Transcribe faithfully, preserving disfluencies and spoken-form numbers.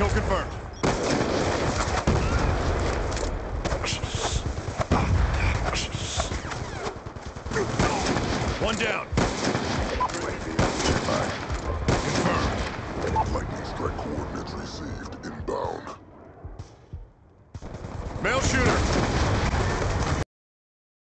Kill confirmed. One down. Confirmed. Lightning strike coordinates received inbound. Male shooter.